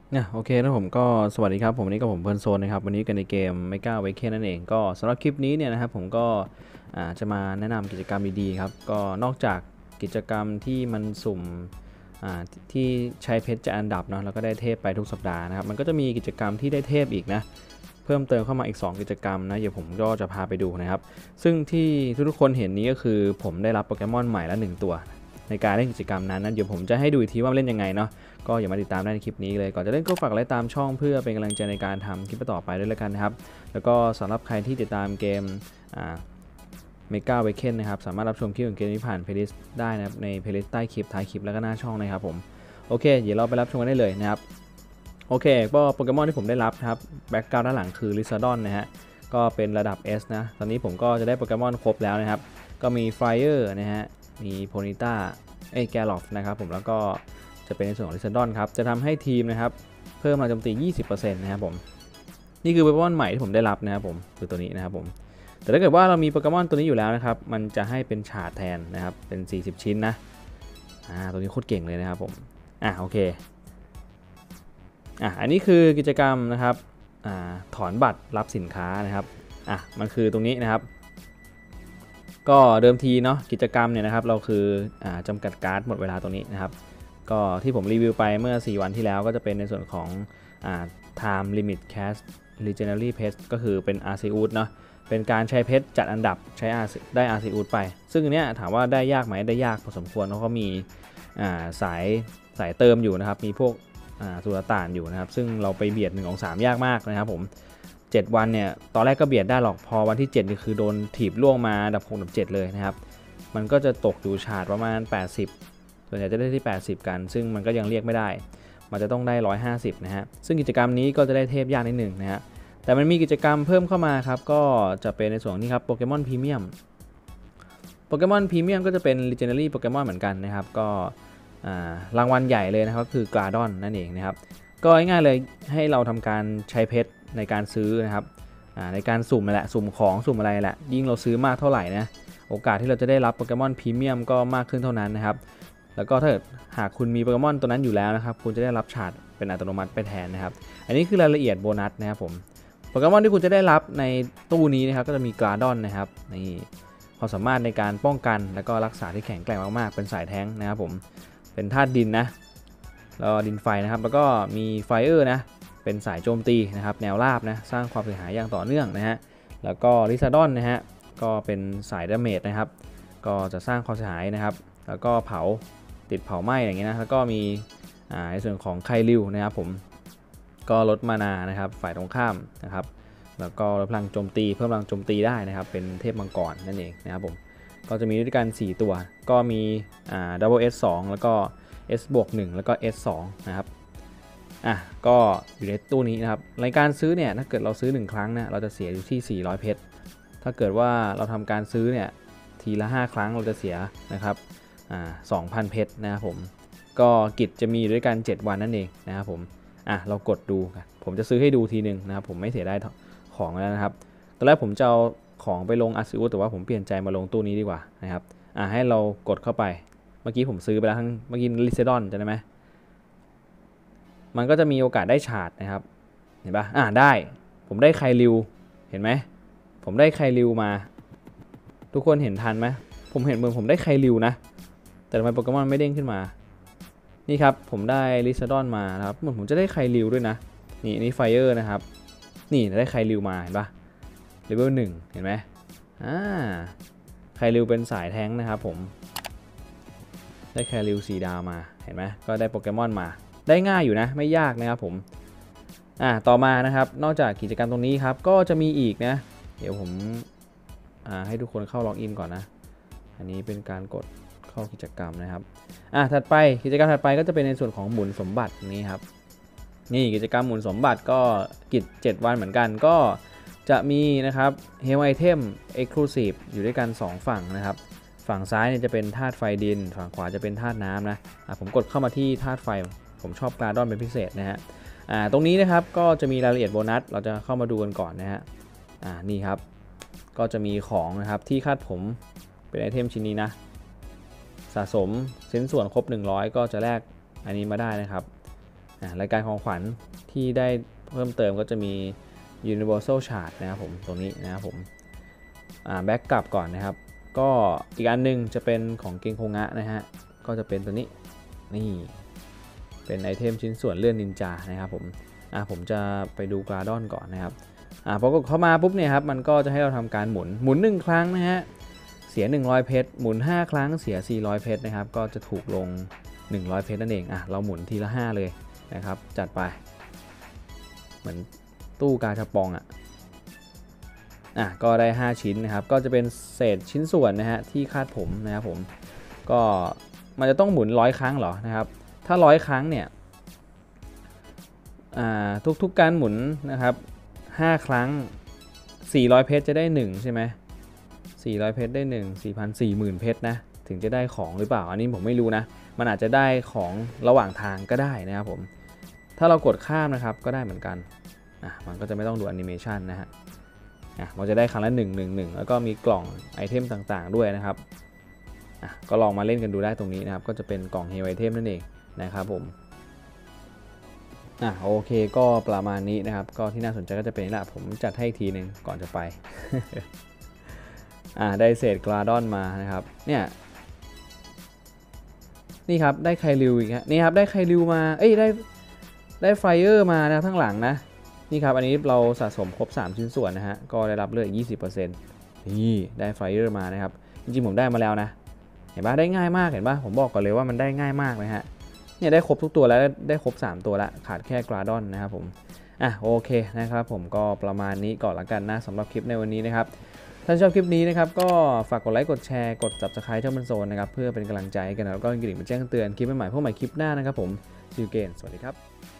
โอเคนะผมก็สวัสดีครับผมวันนี้ก็ผมเพลินโซนนะครับวันนี้กันในเกมไม่กล้าไว้แค่นั่นเองก็สำหรับคลิปนี้เนี่ยนะครับผมก็จะมาแนะนำกิจกรรมดีๆครับก็นอกจากกิจกรรมที่มันสุ่มที่ใช้เพชรจะอันดับเนาะแล้วก็ได้เทพไปทุกสัปดาห์นะครับมันก็จะมีกิจกรรมที่ได้เทพอีกนะเพิ่มเติมเข้ามาอีก2กิจกรรมนะเดี๋ยวผมก็จะพาไปดูนะครับซึ่งที่ทุกคนเห็นนี้ก็คือผมได้รับโปเกมอนใหม่ละ1ตัวในการเล่นกิจกรรมนั้นเดี๋ยวผมจะให้ดูอีกทีว่าเล่นยังไงเนาะ ก็อย่ามาติดตามได้ในคลิปนี้เลยก่อนจะเล่นก็ฝากไลค์ตามช่องเพื่อเป็นกำลังใจในการทำคลิปต่อไปด้วยแล้วกันนะครับแล้วก็สำหรับใครที่ติดตามเกมเมกาเวเคนนะครับสามารถรับชมคลิปของเกมนี้ผ่านเพลย์ลิสต์ได้นะครับในเพลย์ลิสต์ใต้คลิปท้ายคลิปแล้วก็หน้าช่องนะครับผมโอเคเดี๋ยวเราไปรับชมกันได้เลยนะครับโอเคก็โปเกมอนที่ผมได้รับครับแบ็กกราวด์ด้านหลังคือลิซาดอนนะฮะก็เป็นระดับ S นะตอนนี้ผมก็จะได้โปเกมอนครบแล้วนะครับก็มีไฟเออร์นะฮะมีโพนิต้าแกลอฟนะครับผมแล้วก็จะเป็นในส่วนของลิซาดอนครับจะทำให้ทีมนะครับเพิ่มพลังโจมตี 20% นะครับผมนี่คือโปเกมอนใหม่ที่ผมได้รับนะครับผมคือตัวนี้นะครับผมแต่ถ้าเกิดว่าเรามีโปเกมอนตัวนี้อยู่แล้วนะครับมันจะให้เป็นฉาดแทนนะครับเป็น40ชิ้นนะตัวนี้โคตรเก่งเลยนะครับผมโอเคอันนี้คือกิจกรรมนะครับถอนบัตรรับสินค้านะครับมันคือตรงนี้นะครับก็เดิมทีเนาะกิจกรรมเนี่ยนะครับเราคือจำกัดการ์ดหมดเวลาตรงนี้นะครับก็ที่ผมรีวิวไปเมื่อ4วันที่แล้วก็จะเป็นในส่วนของtime limit cast legendary pet ก็คือเป็น Arceus เนาะเป็นการใช้เพชรจัดอันดับใช้ได้ Arceus ไปซึ่งอันเนี้ยถามว่าได้ยากไหมได้ยากพอสมควรเพราะเขามีสายเติมอยู่นะครับมีพวกสุลต่านอยู่นะครับซึ่งเราไปเบียด1 2 3ยากมากนะครับผม7วันเนี่ยตอนแรกก็เบียดได้หรอกพอวันที่7นี่คือโดนถีบล่วงมาดับ6ดับ7เลยนะครับมันก็จะตกอยู่ฉาดประมาณ80ส่วนใหญ่จะได้ที่80กันซึ่งมันก็ยังเรียกไม่ได้มันจะต้องได้150นะฮะซึ่งกิจกรรมนี้ก็จะได้เทพยากนิดหนึ่งนะฮะแต่มันมีกิจกรรมเพิ่มเข้ามาครับก็จะเป็นในส่วนนี้ครับโปเกมอนพรีเมียมก็จะเป็น Legendary โปเกมอนเหมือนกันนะครับก็รางวัลใหญ่เลยนะครับคือกราดอนนั่นเองนะครับก็ง่ายๆเลยให้เราทำการใช้เพชรในการซื้อนะครับในการสุ่มแหละสุ่มของสุ่มอะไรแหละยิ่งเราซื้อมากเท่าไหร่นะโอกาสที่เราจะได้รับโปเกมอนพรีเมียมก็มากขึ้นเท่านั้นนะครับแล้วก็ถ้าหากคุณมีโปเกมอนตัวนั้นอยู่แล้วนะครับคุณจะได้รับฉาดเป็นอัตโนมัติไปแทนนะครับอันนี้คือรายละเอียดโบนัสนะครับผมโปเกมอนที่คุณจะได้รับในตู้นี้นะครับก็จะมีกราดอนนะครับนี่ความสามารถในการป้องกันและก็รักษาที่แข็งแกร่งมากๆเป็นสายแท้งนะครับผมเป็นธาตุดินนะแล้วดินไฟนะครับแล้วก็มีไฟเออร์นะเป็นสายโจมตีนะครับแนวราบนะสร้างความเสียหายอย่างต่อเนื่องนะฮะแล้วก็ลิซาดอนนะฮะก็เป็นสายดาเมจนะครับก็จะสร้างความเสียหายนะครับแล้วก็เผาติดเผาไหม้อย่างเงี้ยนะแล้วก็มีในส่วนของไคลิวนะครับผมก็ลดมานานะครับฝ่ายตรงข้ามนะครับแล้วก็ลดพลังโจมตีเพิ่มพลังโจมตีได้นะครับเป็นเทพมังกรนั่นเองนะครับผมก็จะมีด้วยกัน4ตัวก็มีDouble S 2แล้วก็ S บวก1แล้วก็ S 2นะครับก็อยู่ในตู้นี้นะครับในการซื้อเนี่ยถ้าเกิดเราซื้อ1ครั้งนะเราจะเสียอยู่ที่400เพชรถ้าเกิดว่าเราทำการซื้อเนี่ยทีละ5ครั้งเราจะเสียนะครับ2,000เพชรนะครับผมก็กิจจะมีด้วยกัน7วันนั่นเองนะครับผมเรากดดูกันผมจะซื้อให้ดูทีหนึ่งนะครับผมไม่เสียได้ของแล้วนะครับตอนแรกผมจะเอาของไปลงอาซิอุแต่ว่าผมเปลี่ยนใจมาลงตู้นี้ดีกว่านะครับให้เรากดเข้าไปเมื่อกี้ผมซื้อไปแล้วทั้งเมื่อกี้ลิเซดอนจำได้ไหมมันก็จะมีโอกาสได้ฉาดนะครับเห็นปะได้ผมได้ไคลิวเห็นไหมผมได้ไคลิวมาทุกคนเห็นทันไหมผมเห็นเหมือนผมได้ไคลิวนะแต่ทำไมโปเกมอนไม่เด้งขึ้นมานี่ครับผมได้ลิซาดอนมานะครับเหมือนผมจะได้ไคลิวด้วยนะนี่ไฟเออร์นะครับนี่ได้ไคลิวมาเห็นปะเลเวล1เห็นไหมไคลิวเป็นสายแท้งนะครับผมได้ไคลิว4ดาวมาเห็นไหมก็ได้โปเกมอนมาได้ง่ายอยู่นะไม่ยากนะครับผมต่อมานะครับนอกจากกิจกรรมตรงนี้ครับก็จะมีอีกนะเดี๋ยวผมให้ทุกคนเข้าล็อกอินก่อนนะอันนี้เป็นการกดเข้ากิจกรรมนะครับถัดไปกิจกรรมถัดไปก็จะเป็นในส่วนของหมุนสมบัตินี้ครับนี่กิจกรรมหมุนสมบัติก็กิจ7วันเหมือนกันก็จะมีนะครับเฮลไอเทมเอ็กซ์คลูซีฟอยู่ด้วยกัน2ฝั่งนะครับฝั่งซ้ายเนี่ยจะเป็นธาตุไฟดินฝั่งขวาจะเป็นธาตุน้ำนะผมกดเข้ามาที่ธาตุไฟผมชอบกราดอนเป็นพิเศษนะฮะตรงนี้นะครับก็จะมีรายละเอียดโบนัสเราจะเข้ามาดูกันก่อนนะฮะนี่ครับก็จะมีของนะครับที่คาดผมเป็นไอเทมชิ้นนี้นะสะสมชิ้นส่วนครบ100ก็จะแลกอันนี้มาได้นะครับรายการของขวัญที่ได้เพิ่มเติมก็จะมี Universal Shard นะครับผมตรงนี้นะครับผมแบ็กกลับก่อนนะครับก็อีกอันนึงจะเป็นของเกงโคงะนะฮะก็จะเป็นตัวนี้นี่เป็นไอเทมชิ้นส่วนเลื่อนนินจานะครับผมจะไปดูกราดอนก่อนนะครับพอกดเข้ามาปุ๊บเนี่ยครับมันก็จะให้เราทำการหมุน1ครั้งนะฮะเสีย100เพชรหมุน5ครั้งเสีย400เพชรนะครับก็จะถูกลง100เพชรนั่นเองเราหมุนทีละ5เลยนะครับจัดไปเหมือนตู้กาชาปองก็ได้5ชิ้นนะครับก็จะเป็นเศษชิ้นส่วนนะฮะที่คาดผมนะครับผมก็มันจะต้องหมุน100ครั้งเหรอนะครับถ้า100ครั้งเนี่ยทุกการหมุนนะครับ5ครั้ง400เพชรจะได้1ใช่ไหม400เพชรได้1 4,000 เพชรนะถึงจะได้ของหรือเปล่าอันนี้ผมไม่รู้นะมันอาจจะได้ของระหว่างทางก็ได้นะครับผมถ้าเรากดข้ามนะครับก็ได้เหมือนกันมันก็จะไม่ต้องดูแอนิเมชันนะฮะมันจะได้ครั้งละ111แล้วก็มีกล่องไอเทมต่างๆด้วยนะครับก็ลองมาเล่นกันดูได้ตรงนี้นะครับก็จะเป็นกล่องเฮลไอเทมนั่นเองนะครับผมโอเคก็ประมาณนี้นะครับก็ที่น่าสนใจก็จะเป็นนี่แหละผมจัดให้อีกทีหนึ่งก่อนจะไป ได้เศษกราดอนมานะครับเนี่ยนี่ครับได้ไคลิวอีกฮะนี่ครับได้ไคลิวมาได้ไฟเออร์มานะทั้งหลังนะนี่ครับอันนี้เราสะสมครบ3ชิ้นส่วนนะฮะก็ได้รับเลือด 20% นี่ได้ไฟเออร์มานะครับจริงๆผมได้มาแล้วนะเห็นปะได้ง่ายมากเห็นปะผมบอกก่อนเลยว่ามันได้ง่ายมากเลยฮะเนี่ยได้ครบทุกตัวแล้วได้ครบ3ตัวแล้วขาดแค่กราดอนนะครับผมโอเคนะครับผมก็ประมาณนี้ก่อนละกันนะสำหรับคลิปในวันนี้นะครับถ้าชอบคลิปนี้นะครับก็ฝากกดไลค์กดแชร์กด Subscribe ช่องบันโซนนะครับเพื่อเป็นกำลังใจกันแล้วก็กระดิ่งมาแจ้งเตือนคลิปใหม่ๆพวกใหม่คลิปหน้านะครับผมซิวเกนสวัสดีครับ